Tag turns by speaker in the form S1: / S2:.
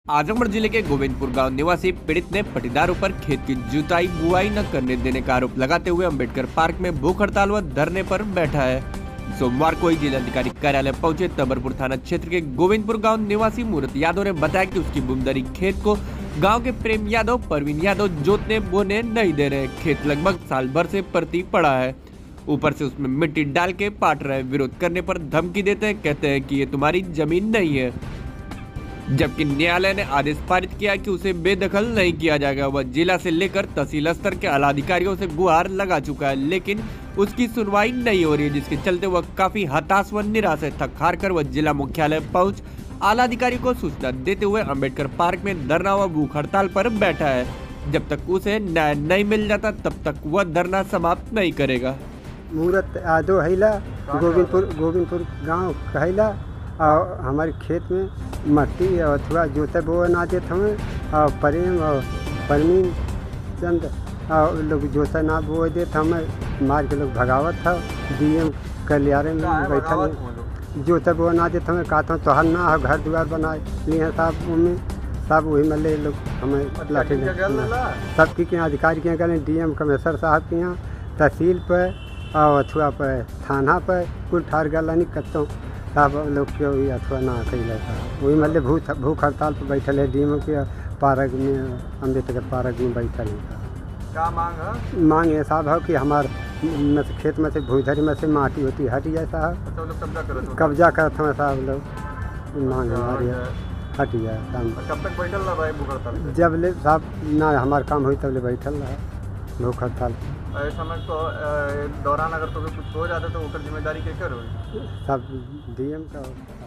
S1: आजमगढ़ जिले के गोविंदपुर गांव निवासी पीड़ित ने पट्टीदारों पर खेत की जुताई बुआई न करने देने का आरोप लगाते हुए अंबेडकर पार्क में भूख हड़ताल व धरने पर बैठा है। सोमवार को ही जिलाधिकारी कार्यालय पहुंचे तबरपुर थाना क्षेत्र के गोविंदपुर गांव निवासी मूर्त यादव ने बताया कि उसकी बुमदरी खेत को गांव के प्रेम यादव परवीन यादव जोतने बोने नहीं दे रहे। खेत लगभग साल भर से परती पड़ा है, ऊपर से उसमें मिट्टी डाल के पाट रहे। विरोध करने पर धमकी देते हैं, कहते हैं कि ये तुम्हारी जमीन नहीं है, जबकि न्यायालय ने आदेश पारित किया कि उसे बेदखल नहीं किया जाएगा। वह जिला से लेकर तहसील स्तर के आला अधिकारियों से गुहार लगा चुका है, लेकिन उसकी सुनवाई नहीं हो रही है, जिसके चलते वह काफी हताश व निराश है। थक हार कर वह जिला मुख्यालय पहुंच आला अधिकारी को सूचना देते हुए अंबेडकर पार्क में धरना व भूख हड़ताल पर बैठा है। जब तक उसे न्याय नहीं मिल जाता तब तक वह धरना समाप्त नहीं करेगा।
S2: मूर्त यादव हैला गोविंदपुर गांव कहला और हमारे खेत में मट्टी अथवा जोते बोए ना देते हमें और प्रेम और परवीन चंद और लोग जोते ना बोए देते हमें, मार के लोग भगावत था। डीएम कल्याण में बैठल जोते बोए ना देते हमें, कहता हूँ तोहर ना घर द्वार बनाए लिए साहब उनमें सब वही मल्ले लोग हमें लाठी सबकी के अधिकारी के गए, डीएम कमिश्नर साहब के यहाँ, तहसील पर और अथवा पर थाना पर कुल ठार गल कत्तों सब लोग के अथवा ना कैल वही मतलब भूख हड़ताल पर बैठल है। डीएम के पार्क में अम्बेडकर पार्क में बैठल है।
S3: क्या मांग है?
S2: मांग ऐसा है कि हमारे में से खेत में से भूधरी में से माटी होती हट जाए साहब, कब्जा करते हैं साहब लोग, मांग हमारी हट जाए।
S3: कब तक बैठल रहा है भूख हड़ताल?
S2: जब ले साहब ना हमारा काम हुई तब ले बैठल रहा भूख हड़ताल।
S3: समय तो दौरान अगर तो कुछ हो जाता तो उसकी जिम्मेदारी क्या करो?
S2: सब डीएम का